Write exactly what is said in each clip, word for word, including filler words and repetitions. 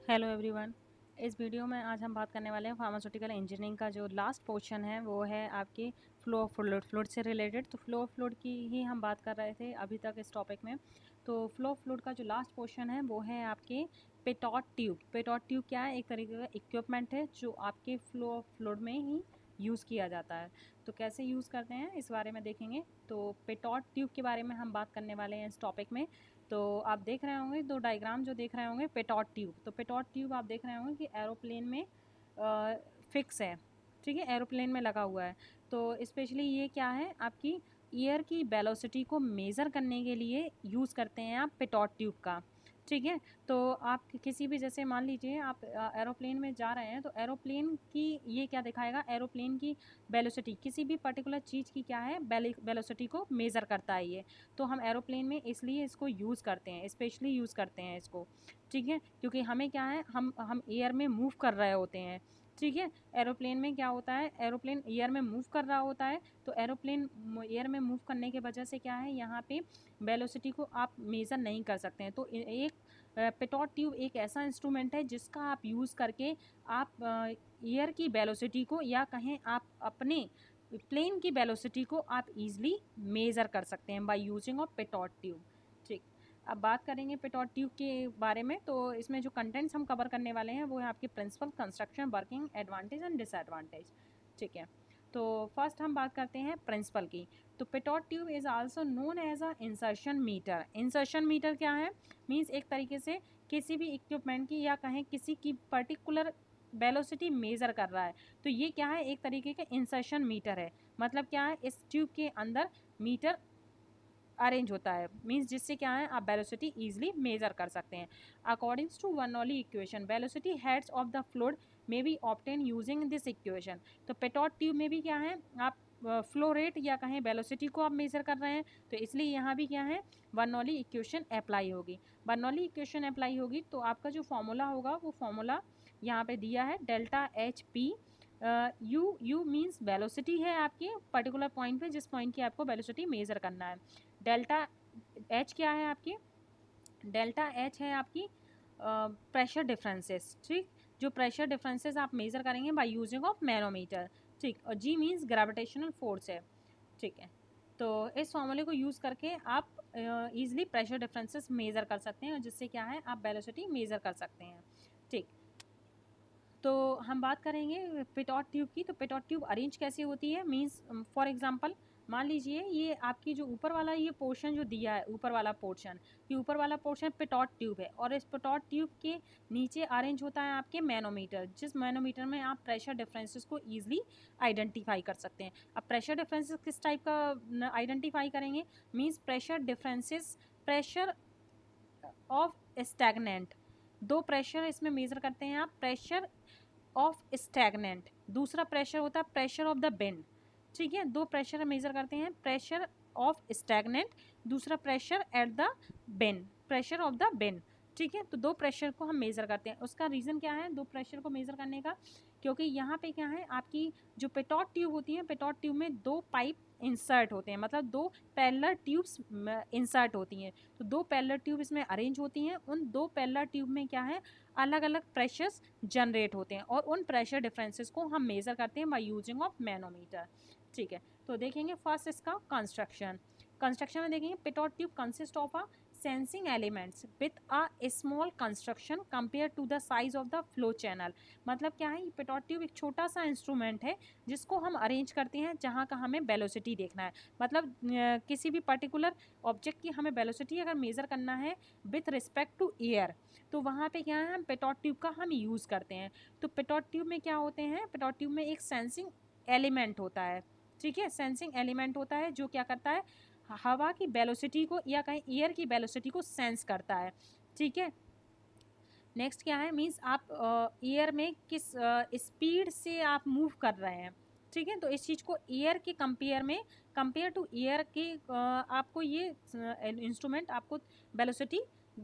Hello everyone. इस video में आज हम बात करने वाले हैं फार्मास्यूटिकल इंजीनियरिंग का जो लास्ट पोर्शन है वो है आपकी फ्लो ऑफ फ्लूइड फ्लूइड से रिलेटेड। तो फ्लो ऑफ फ्लूइड की ही हम बात कर रहे थे अभी तक इस टॉपिक में। तो फ्लो ऑफ फ्लूइड का जो लास्ट पोर्शन है वो है आपके पेटॉट ट्यूब। पेटॉट ट्यूब क्या है? एक तरीके का इक्विपमेंट है जो आपके फ्लो ऑफ फ्लूइड में ही यूज़ किया जाता है। तो कैसे यूज़ करते हैं इस बारे में देखेंगे। तो पेटॉट ट्यूब के बारे में हम बात करने वाले हैं इस टॉपिक में। तो आप देख रहे होंगे दो डायग्राम जो देख रहे होंगे पेटॉट ट्यूब। तो पेटॉट ट्यूब आप देख रहे होंगे कि एरोप्लेन में फिक्स है, ठीक है, एरोप्लेन में लगा हुआ है। तो स्पेशली ये क्या है, आपकी एयर की वेलोसिटी को मेज़र करने के लिए यूज़ करते हैं आप पेटॉट ट्यूब का, ठीक है। तो आप किसी भी, जैसे मान लीजिए आप एरोप्लेन में जा रहे हैं तो एरोप्लेन की ये क्या दिखाएगा, एरोप्लेन की वेलोसिटी किसी भी पर्टिकुलर चीज़ की क्या है, वेलोसिटी को मेज़र करता है ये। तो हम एरोप्लेन में इसलिए इसको यूज़ करते हैं, स्पेशली यूज़ करते हैं इसको, ठीक है, क्योंकि हमें क्या है, हम हम एयर में मूव कर रहे होते हैं, ठीक है। एरोप्लेन में क्या होता है, एरोप्लेन एयर में मूव कर रहा होता है। तो एरोप्लेन एयर में मूव करने की वजह से क्या है, यहाँ पे वेलोसिटी को आप मेज़र नहीं कर सकते हैं। तो एक पेटॉट ट्यूब एक ऐसा इंस्ट्रूमेंट है जिसका आप यूज़ करके आप एयर की वेलोसिटी को, या कहें आप अपने प्लेन की वेलोसिटी को आप इजीली मेज़र कर सकते हैं by using of pitot tube, ठीक। अब बात करेंगे पेटॉट ट्यूब के बारे में। तो इसमें जो कंटेंट्स हम कवर करने वाले हैं वो है आपके principle, construction, working, advantage and disadvantage, ठीक है। तो फर्स्ट हम बात करते हैं प्रिंसिपल की। तो pitot tube is also known as a insertion meter. Insertion meter क्या है, मीन्स एक तरीके से किसी भी इक्विपमेंट की, या कहें किसी की पर्टिकुलर वेलोसिटी मेज़र कर रहा है। तो ये क्या है, एक तरीके का इंसर्शन मीटर है। मतलब क्या है, इस ट्यूब के अंदर मीटर अरेंज होता है, मीन्स जिससे क्या है आप वेलोसिटी ईजिली मेजर कर सकते हैं। Accordings to Bernoulli equation, velocity heads of the fluid may be obtain using this equation. तो पेटॉट ट्यूब में भी क्या है, आप फ्लो रेट या कहें वेलोसिटी को आप मेजर कर रहे हैं, तो इसलिए यहाँ भी क्या है, बर्नौली इक्वेशन अप्लाई होगी। बर्नौली इक्वेशन अप्लाई होगी तो आपका जो फॉर्मूला होगा वो फॉर्मूला यहाँ पे दिया है, delta H P. U U means velocity है आपके पर्टिकुलर पॉइंट पे, जिस पॉइंट की आपको वेलोसिटी मेजर करना है। डेल्टा एच क्या है आपकी, डेल्टा एच है आपकी प्रेशर डिफरेंसेस, ठीक। जो प्रेशर डिफरेंसेस आप मेजर करेंगे बाय यूजिंग ऑफ मैनोमीटर, ठीक। और जी मीन्स ग्रेविटेशनल फोर्स है, ठीक है। तो इस फॉर्मूले को यूज़ करके आप ईजिली प्रेशर डिफरेंसेस मेजर कर सकते हैं, और जिससे क्या है आप वेलोसिटी मेजर कर सकते हैं, ठीक। तो हम बात करेंगे पेटॉट ट्यूब की। तो पेटॉट ट्यूब अरेंज कैसे होती है, मींस फॉर एग्जांपल मान लीजिए ये आपकी जो ऊपर वाला ये पोर्शन जो दिया है, ऊपर वाला पोर्शन, ये ऊपर वाला पोर्शन पेटॉट ट्यूब है, और इस पेटॉट ट्यूब के नीचे अरेंज होता है आपके मैनोमीटर, जिस मैनोमीटर में आप प्रेशर डिफरेंसेस को ईजिली आइडेंटिफाई कर सकते हैं। अब प्रेशर डिफरेंसेस किस टाइप का आइडेंटिफाई करेंगे, means pressure differences, pressure of stagnant, दो प्रेशर इसमें मेजर करते हैं आप, प्रेशर ऑफ स्टैगनेंट, दूसरा प्रेशर होता है प्रेशर ऑफ द बेंड, ठीक है। दो प्रेशर मेजर करते हैं, प्रेशर ऑफ स्टैगनेंट, दूसरा pressure at the bend, pressure of the bend, ठीक है। तो दो प्रेशर को हम मेज़र करते हैं। उसका रीज़न क्या है दो प्रेशर को मेज़र करने का, क्योंकि यहाँ पे क्या है, आपकी जो पेटॉट ट्यूब होती है, पेटॉट ट्यूब में दो पाइप इंसर्ट होते हैं, मतलब दो पैरेलल ट्यूब्स इंसर्ट होती हैं। तो दो पैरेलल ट्यूब इसमें अरेंज होती हैं, उन दो पैरेलल ट्यूब में क्या है, अलग अलग प्रेशर्स जनरेट होते हैं, और उन प्रेशर डिफरेंसेस को हम मेज़र करते हैं बाय यूजिंग ऑफ मैनोमीटर, ठीक है। तो देखेंगे फर्स्ट इसका कंस्ट्रक्शन। कंस्ट्रक्शन में देखेंगे pitot tube consist of a sensing elements with a small construction compare to the size of the flow channel. मतलब क्या है, ये पेटॉट ट्यूब एक छोटा सा इंस्ट्रूमेंट है जिसको हम अरेंज करते हैं जहाँ का हमें वेलोसिटी देखना है। मतलब किसी भी पर्टिकुलर ऑब्जेक्ट की हमें वेलोसिटी अगर मेज़र करना है विथ रिस्पेक्ट टू एयर, तो वहाँ पे क्या है, हम पेटॉट ट्यूब का हम यूज़ करते हैं। तो पेटॉट ट्यूब में क्या होते हैं, पेटॉट ट्यूब में एक सेंसिंग एलिमेंट होता है, ठीक है। सेंसिंग एलिमेंट होता है जो क्या करता है, हवा की वेलोसिटी को या कहीं एयर की वेलोसिटी को सेंस करता है, ठीक है। नेक्स्ट क्या है, मीन्स आप एयर में किस स्पीड से आप मूव कर रहे हैं, ठीक है। तो इस चीज़ को एयर के कंपेयर में, कंपेयर टू एयर के आपको ये इंस्ट्रूमेंट आपको वेलोसिटी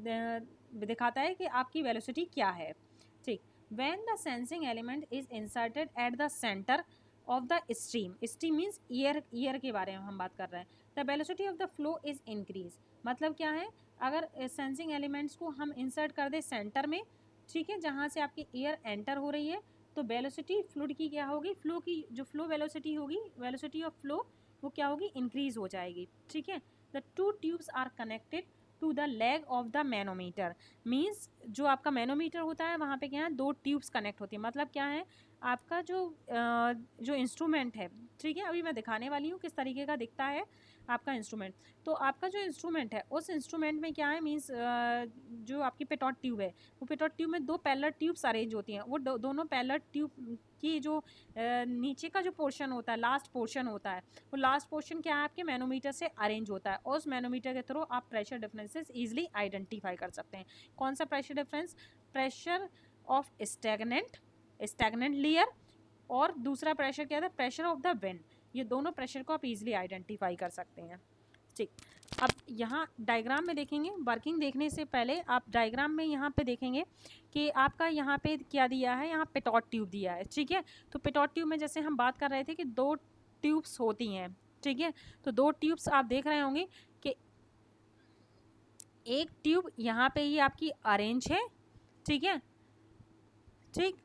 दिखाता है कि आपकी वेलोसिटी क्या है, ठीक। When the sensing element is inserted at the centre of the stream, stream means air, air के बारे में हम बात कर रहे हैं, the velocity of the flow is increase. मतलब क्या है, अगर सेंसिंग एलिमेंट्स को हम इंसर्ट कर दें सेंटर में, ठीक है, जहाँ से आपकी एयर एंटर हो रही है तो वेलोसिटी फ्लूइड की क्या होगी, फ्लो की जो फ्लो वेलोसिटी होगी, वेलोसिटी ऑफ फ्लो वो क्या होगी, इंक्रीज हो जाएगी। ठीक है, the two tubes are connected to the leg of the manometer, means जो आपका मैनोमीटर होता है वहाँ पे क्या है, दो ट्यूब्स कनेक्ट होती है। मतलब क्या है, आपका जो आ, जो इंस्ट्रूमेंट है, ठीक है, अभी मैं दिखाने वाली हूँ किस तरीके का दिखता है आपका इंस्ट्रूमेंट। तो आपका जो इंस्ट्रूमेंट है उस इंस्ट्रूमेंट में क्या है, मीन्स जो आपकी पेटोट ट्यूब है, वो पेटोट ट्यूब में दो पैरेलल ट्यूब्स अरेंज होती हैं। वो दो, दोनों पैरेलल ट्यूब की जो नीचे का जो पोर्शन होता है, लास्ट पोर्शन होता है, वो लास्ट पोर्शन क्या है आपके मैनोमीटर से अरेंज होता है, और उस मैनोमीटर के थ्रू आप प्रेशर डिफरेंसेस ईजिली आइडेंटिफाई कर सकते हैं। कौन सा pressure difference, pressure of stagnant stagnant layer, और दूसरा प्रेशर क्या था, प्रेशर ऑफ द विंड। ये दोनों प्रेशर को आप इजीली आइडेंटिफाई कर सकते हैं। ठीक, अब यहाँ डायग्राम में देखेंगे, वर्किंग देखने से पहले आप डायग्राम में यहाँ पे देखेंगे कि आपका यहाँ पे क्या दिया है, यहाँ पेटोट ट्यूब दिया है। ठीक है, तो पेटोट ट्यूब में जैसे हम बात कर रहे थे कि दो ट्यूब्स होती हैं। ठीक है, तो दो ट्यूब्स आप देख रहे होंगे कि एक ट्यूब यहाँ पे ये आपकी अरेंज है। ठीक है, ठीक,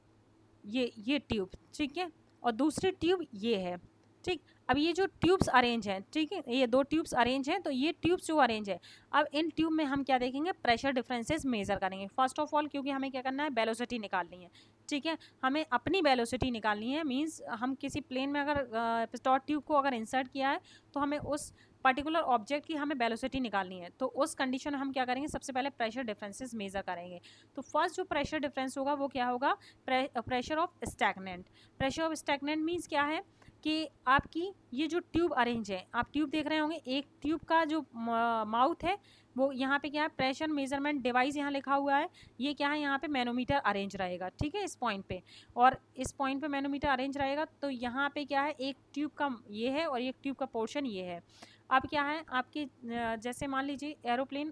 ये ये ट्यूब, ठीक है, और दूसरी ट्यूब ये है। ठीक, अब ये जो ट्यूब्स अरेंज हैं, ठीक है, ये दो ट्यूब्स अरेंज हैं, तो ये ट्यूब्स जो अरेंज है, अब इन ट्यूब में हम क्या देखेंगे, प्रेशर डिफरेंसेस मेजर करेंगे। फर्स्ट ऑफ ऑल क्योंकि हमें क्या करना है, वेलोसिटी निकालनी है। ठीक है, हमें अपनी वेलोसिटी निकालनी है, मींस हम किसी प्लेन में अगर पेटोट ट्यूब को अगर इंसर्ट किया है तो हमें उस पर्टिकुलर ऑब्जेक्ट की हमें वेलोसिटी निकालनी है। तो उस कंडीशन में हम क्या करेंगे, सबसे पहले प्रेशर डिफरेंसेस मेजर करेंगे। तो फर्स्ट जो प्रेशर डिफरेंस होगा वो क्या होगा, pressure of stagnant. Pressure of stagnant means क्या है कि आपकी ये जो ट्यूब अरेंज है, आप ट्यूब देख रहे होंगे, एक ट्यूब का जो माउथ है वो यहाँ पे क्या है, प्रेशर मेजरमेंट डिवाइस यहाँ लिखा हुआ है, ये क्या है, यहाँ पे मैनोमीटर अरेंज रहेगा। ठीक है, इस पॉइंट पे, और इस पॉइंट पे मैनोमीटर अरेंज रहेगा। तो यहाँ पे क्या है, एक ट्यूब का ये है और एक ट्यूब का पोर्शन ये है। अब क्या है आपके, जैसे मान लीजिए एरोप्लेन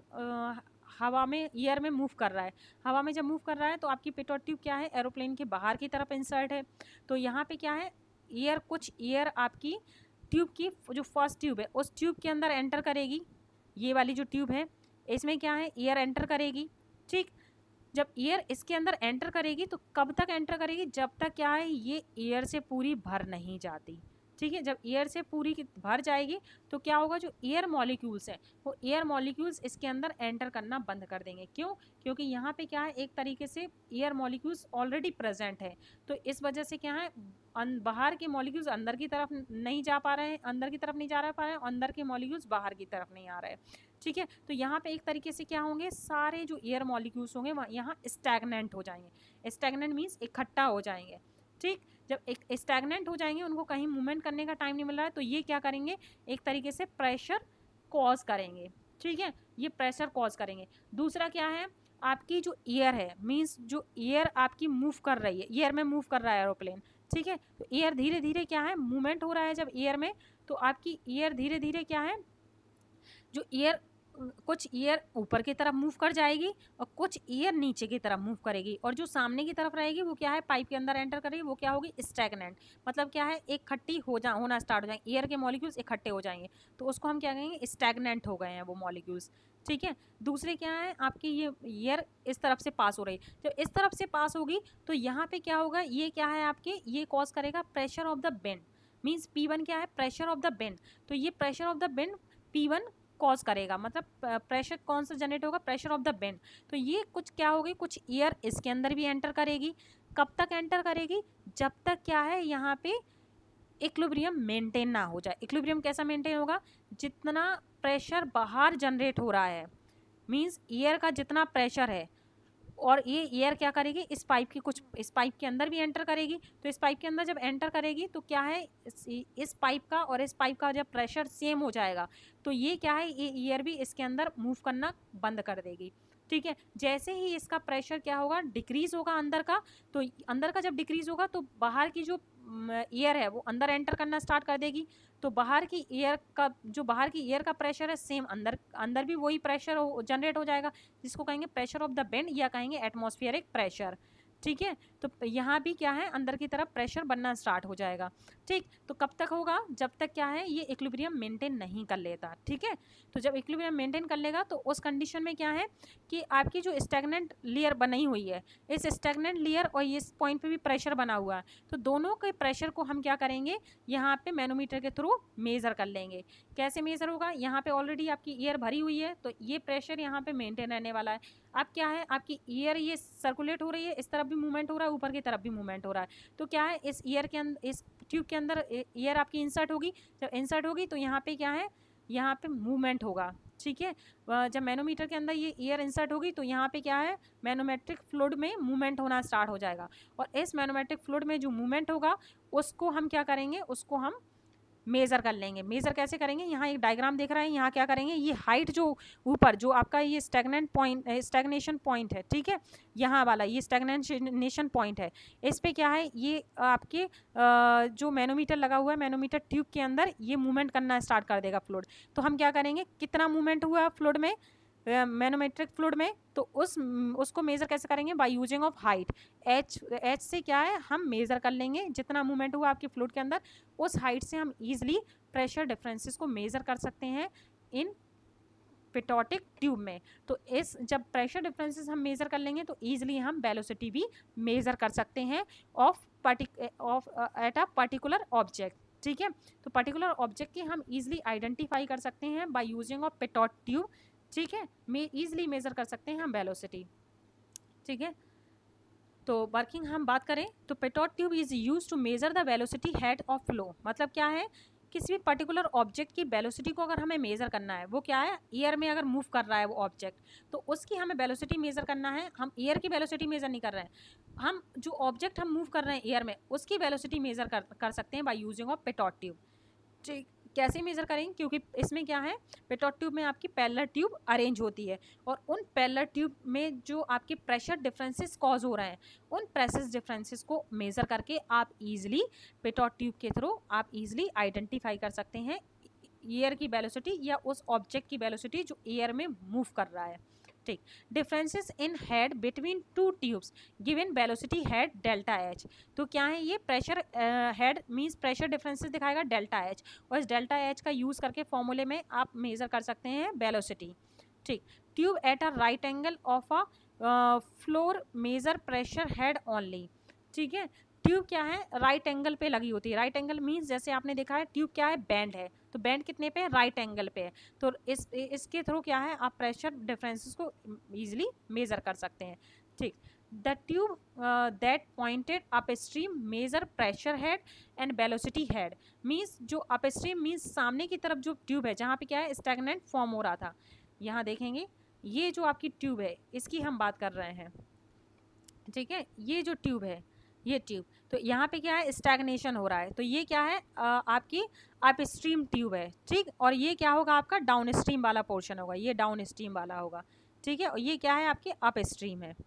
हवा में, एयर में मूव कर रहा है, हवा में जब मूव कर रहा है तो आपकी पेटोट ट्यूब क्या है, एरोप्लेन के बाहर की तरफ इंसर्ट है। तो यहाँ पे क्या है, एयर, कुछ एयर आपकी ट्यूब की जो फर्स्ट ट्यूब है उस ट्यूब के अंदर एंटर करेगी। ये वाली जो ट्यूब है इसमें क्या है, एयर एंटर करेगी। ठीक, जब एयर इसके अंदर एंटर करेगी तो कब तक एंटर करेगी, जब तक क्या है ये एयर से पूरी भर नहीं जाती। ठीक है, जब एयर से पूरी भर जाएगी तो क्या होगा, जो एयर मॉलिक्यूल्स हैं वो एयर मॉलिक्यूल्स इसके अंदर एंटर करना बंद कर देंगे। क्यों, क्योंकि यहाँ पे क्या है, एक तरीके से एयर मॉलिक्यूल्स ऑलरेडी प्रेजेंट है, तो इस वजह से क्या है, बाहर के मॉलिक्यूल्स अंदर की तरफ नहीं जा पा रहे हैं, अंदर की तरफ नहीं जा पा रहे हैं, अंदर के मॉलिक्यूल्स बाहर की तरफ नहीं आ रहे हैं। ठीक है, तो यहाँ पे एक तरीके से क्या होंगे, सारे जो एयर मॉलिक्यूल्स होंगे यहाँ स्टैग्नेंट हो जाएंगे। स्टैग्नेंट मीन्स इकट्ठा हो जाएंगे। ठीक, जब एक स्टैग्नेंट हो जाएंगे, उनको कहीं मूवमेंट करने का टाइम नहीं मिल रहा है, तो ये क्या करेंगे, एक तरीके से प्रेशर कॉज करेंगे। ठीक है, ये प्रेशर कॉज करेंगे। दूसरा क्या है, आपकी जो एयर है, मीन्स जो एयर आपकी मूव कर रही है, एयर में मूव कर रहा है एरोप्लेन। ठीक है, तो एयर धीरे धीरे क्या है, मूवमेंट हो रहा है जब एयर में, तो आपकी एयर धीरे धीरे क्या है, जो एयर, कुछ एयर ऊपर की तरफ मूव कर जाएगी और कुछ एयर नीचे की तरफ मूव करेगी, और जो सामने की तरफ रहेगी वो क्या है, पाइप के अंदर एंटर करेगी, वो क्या होगी, स्टैग्नेंट। मतलब क्या है, एक खट्टी हो जा होना स्टार्ट हो जाएंगे, एयर के मॉलिक्यूल्स इकट्ठे हो जाएंगे, तो उसको हम क्या कहेंगे, स्टैग्नेंट हो गए हैं वो मॉलिक्यूल्स। ठीक है, दूसरे क्या है, आपकी ये एयर इस तरफ से पास हो रही है, जब इस तरफ से पास होगी तो यहाँ पे क्या होगा, ये क्या है आपके, ये कॉज करेगा pressure of the bend. Means P one क्या है, प्रेशर ऑफ द बेंड। तो ये pressure of the bend P one cause करेगा, मतलब प्रेशर कौन सा जनरेट होगा, प्रेशर ऑफ द बेंड। तो ये कुछ क्या होगी, कुछ एयर इसके अंदर भी एंटर करेगी। कब तक एंटर करेगी, जब तक क्या है यहाँ पे इक्विलिब्रियम मेंटेन ना हो जाए। इक्विलिब्रियम कैसा मेंटेन होगा, जितना प्रेशर बाहर जनरेट हो रहा है, मीन्स एयर का जितना प्रेशर है, और ये एयर क्या करेगी, इस पाइप की कुछ, इस पाइप के अंदर भी एंटर करेगी। तो इस पाइप के अंदर जब एंटर करेगी तो क्या है, इस, इस पाइप का और इस पाइप का जब प्रेशर सेम हो जाएगा तो ये क्या है, ये एयर भी इसके अंदर मूव करना बंद कर देगी। ठीक है, जैसे ही इसका प्रेशर क्या होगा, डिक्रीज होगा अंदर का, तो अंदर का जब डिक्रीज होगा तो बाहर की जो एयर है वो अंदर एंटर करना स्टार्ट कर देगी। तो बाहर की एयर का, जो बाहर की एयर का प्रेशर है, सेम अंदर अंदर भी वही प्रेशर जनरेट हो जाएगा, जिसको कहेंगे प्रेशर ऑफ द बेंड या कहेंगे एटमॉस्फेरिक प्रेशर। ठीक है। तो यहाँ भी क्या है, अंदर की तरफ प्रेशर बनना स्टार्ट हो जाएगा। ठीक, तो कब तक होगा, जब तक क्या है ये इक्विलिब्रियम मेंटेन नहीं कर लेता। ठीक है, तो जब इक्विलिब्रियम मेंटेन कर लेगा तो उस कंडीशन में क्या है कि आपकी जो स्टैग्नेंट लेयर बनी हुई है, इस स्टैग्नेंट लेयर और इस पॉइंट पे भी प्रेशर बना हुआ है, तो दोनों के प्रेशर को हम क्या करेंगे, यहाँ पे मैनोमीटर के थ्रू मेज़र कर लेंगे। कैसे मेज़र होगा, यहाँ पे ऑलरेडी आपकी एयर भरी हुई है, तो ये प्रेशर यहाँ पे मेंटेन रहने वाला है। अब क्या है, आपकी एयर ये सर्कुलेट हो रही है, इस तरफ भी मूवमेंट हो रहा है, ऊपर की तरफ भी मूवमेंट हो रहा है, तो क्या है इस एयर के अंदर, इस ट्यूब के अंदर एयर आपकी इंसर्ट होगी। जब इंसर्ट होगी तो यहाँ पे क्या है, यहाँ पे मूवमेंट होगा। ठीक है, जब मैनोमीटर के अंदर ये एयर इंसर्ट होगी तो यहाँ पे क्या है, मैनोमेट्रिक फ्लूइड में मूवमेंट होना स्टार्ट हो जाएगा, और इस मैनोमेट्रिक फ्लूइड में जो मूवमेंट होगा उसको हम क्या करेंगे, उसको हम मेज़र कर लेंगे। मेज़र कैसे करेंगे, यहाँ एक डायग्राम देख रहे हैं, यहाँ क्या करेंगे, ये हाइट जो ऊपर जो आपका ये स्टैग्नेंट पॉइंट, स्टैग्नेशन पॉइंट है, ठीक है, यहाँ वाला ये स्टैग्नेशन पॉइंट है, इस पे क्या है, ये आपके जो मैनोमीटर लगा हुआ है, मैनोमीटर ट्यूब के अंदर ये मूवमेंट करना स्टार्ट कर देगा फ्लूइड। तो हम क्या करेंगे, कितना मूवमेंट हुआ फ्लूइड में, मैनोमेट्रिक फ्लूइड में, तो उस उसको मेज़र कैसे करेंगे, by using of height. H H से क्या है, हम मेज़र कर लेंगे जितना मूवमेंट हुआ आपके फ्लूइड के अंदर, उस हाइट से हम इजीली प्रेशर डिफरेंसेस को मेज़र कर सकते हैं इन पिटोटिक ट्यूब में। तो इस जब प्रेशर डिफरेंसेस हम मेज़र कर लेंगे तो ईजिली हम वेलोसिटी भी मेज़र कर सकते हैं ऑफ पर्टिक of at a particular object. ठीक है, तो पर्टिकुलर ऑब्जेक्ट की हम इजीली आइडेंटिफाई कर सकते हैं by using of pitot tube. ठीक है, में ईजिली मेज़र कर सकते हैं हम वेलोसिटी। ठीक है, तो वर्किंग हम बात करें तो pitot tube is use to measure the velocity head of flow. मतलब क्या है, किसी भी पर्टिकुलर ऑब्जेक्ट की वेलोसिटी को अगर हमें मेज़र करना है, वो क्या है, एयर में अगर मूव कर रहा है वो ऑब्जेक्ट, तो उसकी हमें वेलोसिटी मेज़र करना है। हम एयर की वेलोसिटी मेज़र नहीं कर रहे हैं, हम जो ऑब्जेक्ट हम मूव कर रहे हैं एयर में उसकी वेलोसिटी मेज़र कर कर सकते हैं by using of pitot tube. ठीक, कैसे मेज़र करेंगे, क्योंकि इसमें क्या है, पिटोट ट्यूब में आपकी पैरेलल ट्यूब अरेंज होती है, और उन पैरेलल ट्यूब में जो आपके प्रेशर डिफरेंसेस कॉज हो रहे हैं, उन प्रेशर डिफरेंसेस को मेज़र करके आप इजीली पिटोट ट्यूब के थ्रू आप इजीली आइडेंटिफाई कर सकते हैं एयर की वेलोसिटी या उस ऑब्जेक्ट की वेलोसिटी जो एयर में मूव कर रहा है। ठीक, differences in head between two tubes given velocity head delta H. तो क्या है, ये pressure head means pressure differences दिखाएगा डेल्टा एच, और इस डेल्टा एच का यूज़ करके फॉर्मूले में आप मेज़र कर सकते हैं वेलोसिटी। ठीक, tube at a right angle of a floor measure pressure head only. ठीक है, ट्यूब क्या है, राइट एंगल पे लगी होती है। राइट एंगल मींस जैसे आपने देखा है ट्यूब क्या है, बैंड है, तो बैंड कितने पे है, राइट एंगल पे है, तो इस इसके थ्रू क्या है, आप प्रेशर डिफरेंसेस को इजीली मेज़र कर सकते हैं। ठीक, the tube that pointed upstream measure pressure head and velocity head. Means जो अप स्ट्रीम मींस सामने की तरफ जो ट्यूब है जहाँ पे क्या है स्टैग्नेंट फॉर्म हो रहा था, यहाँ देखेंगे ये जो आपकी ट्यूब है इसकी हम बात कर रहे हैं। ठीक है, ये जो ट्यूब है, ये ट्यूब, तो यहाँ पे क्या है स्टैग्नेशन हो रहा है, तो ये क्या है आ, आपकी अप स्ट्रीम ट्यूब है। ठीक, और ये क्या होगा, आपका डाउन स्ट्रीम वाला पोर्शन होगा, ये डाउन स्ट्रीम वाला होगा। ठीक है, और ये क्या है, आपके अप स्ट्रीम है।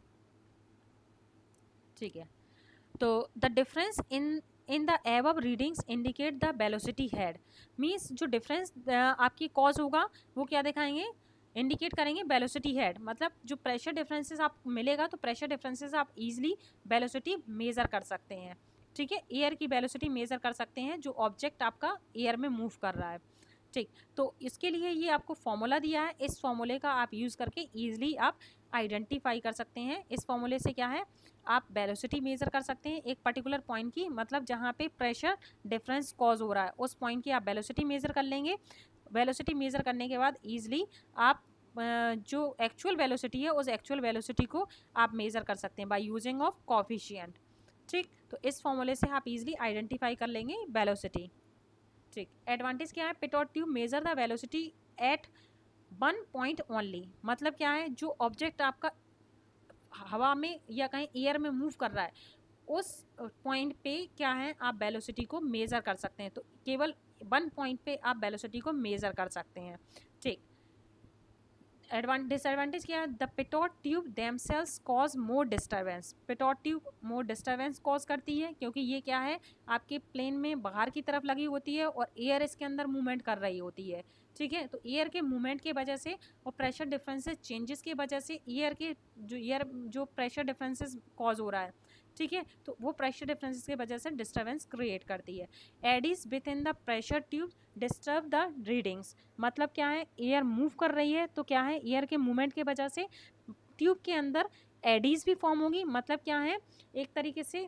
ठीक है, तो the difference in in the above readings indicate the velocity head. Means जो डिफरेंस आपकी कॉज होगा वो क्या दिखाएंगे, इंडिकेट करेंगे वेलोसिटी हेड। मतलब जो प्रेशर डिफरेंसेस आप मिलेगा तो प्रेशर डिफरेंसेस आप इजीली वेलोसिटी मेज़र कर सकते हैं। ठीक है, एयर की वेलोसिटी मेज़र कर सकते हैं जो ऑब्जेक्ट आपका एयर में मूव कर रहा है। ठीक, तो इसके लिए ये आपको फॉर्मूला दिया है, इस फॉर्मूले का आप यूज़ करके ईजिली आप आइडेंटिफाई कर सकते हैं। इस फॉर्मूले से क्या है, आप वेलोसिटी मेज़र कर सकते हैं एक पर्टिकुलर पॉइंट की, मतलब जहाँ पे प्रेशर डिफरेंस कॉज हो रहा है उस पॉइंट की आप वेलोसिटी मेज़र कर लेंगे। वेलोसिटी मेज़र करने के बाद ईजिली आप जो एक्चुअल वेलोसिटी है उस एक्चुअल वेलोसिटी को आप मेज़र कर सकते हैं बाय यूजिंग ऑफ कोफिशिएंट। ठीक, तो इस फॉर्मूले से आप इजीली आइडेंटिफाई कर लेंगे वेलोसिटी। ठीक, एडवांटेज क्या है, pitot tube measure the velocity at one point only. मतलब क्या है, जो ऑब्जेक्ट आपका हवा में या कहीं एयर में मूव कर रहा है उस पॉइंट पे क्या है आप वेलोसिटी को मेज़र कर सकते हैं। तो केवल वन पॉइंट पे आप वेलोसिटी को मेज़र कर सकते हैं। ठीक, एडवांट डिसएडवांटेज क्या है, the pitot tube themselves cause more disturbance. Pitot tube more disturbance cause करती है क्योंकि ये क्या है आपके प्लेन में बाहर की तरफ लगी होती है और एयर इसके अंदर मूवमेंट कर रही होती है। ठीक है। तो एयर के मूवमेंट की वजह से और प्रेशर डिफरेंसेस चेंजेस की वजह से एयर के जो एयर जो प्रेशर डिफरेंसेस कॉज हो रहा है, ठीक है, तो वो प्रेशर डिफरेंसेस की वजह से डिस्टर्बेंस क्रिएट करती है। Eddies within the pressure tube disturb the readings. मतलब क्या है, एयर मूव कर रही है तो क्या है, एयर के मूवमेंट की वजह से ट्यूब के अंदर एडीज भी फॉर्म होगी। मतलब क्या है, एक तरीके से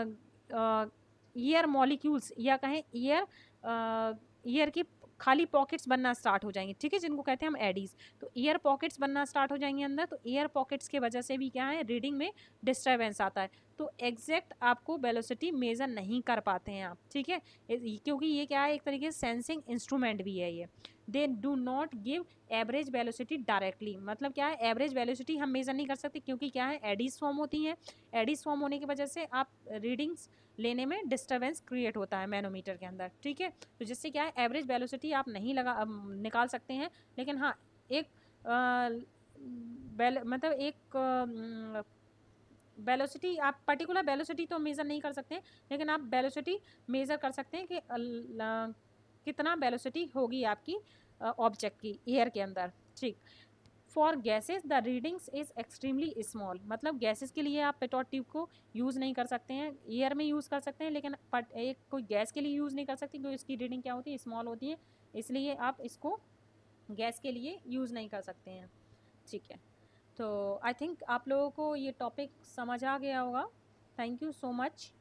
एयर मॉलिक्यूल्स या कहें एयर एयर की खाली पॉकेट्स बनना स्टार्ट हो जाएंगे, ठीक है, जिनको कहते हैं हम एडीज। तो एयर पॉकेट्स बनना स्टार्ट हो जाएंगे अंदर, तो एयर पॉकेट्स के वजह से भी क्या है, रीडिंग में डिस्टर्बेंस आता है। तो एग्जैक्ट आपको वेलोसिटी मेजर नहीं कर पाते हैं आप, ठीक है, क्योंकि ये क्या है, एक तरीके से सेंसिंग इंस्ट्रूमेंट भी है ये। They do not give average velocity directly. मतलब क्या है, एवरेज वेलोसिटी हम मेजर नहीं कर सकते, क्योंकि क्या है, एडीज फॉर्म होती हैं। एडीज फॉर्म होने की वजह से आप रीडिंग्स लेने में डिस्टर्बेंस क्रिएट होता है मैनोमीटर के अंदर, ठीक है। तो जिससे क्या है, एवरेज वेलोसिटी आप नहीं लगा निकाल सकते हैं, लेकिन हाँ एक आ, मतलब एक वेलोसिटी, आप पर्टिकुलर वेलोसिटी तो मेज़र नहीं कर सकते हैं, लेकिन आप वेलोसिटी मेज़र कर सकते हैं कि कितना वेलोसिटी होगी आपकी ऑब्जेक्ट की एयर के अंदर, ठीक। For gases the readings is extremely small. मतलब गैसेस के लिए आप पेटोट ट्यूब को यूज़ नहीं कर सकते हैं, एयर में यूज़ कर सकते हैं, लेकिन एक कोई गैस के लिए यूज़ नहीं कर सकते, क्योंकि इसकी रीडिंग क्या होती है, स्मॉल होती है, इसलिए आप इसको गैस के लिए यूज़ नहीं कर सकते हैं, ठीक है। तो आई थिंक आप लोगों को ये टॉपिक समझ आ गया होगा। Thank you so much.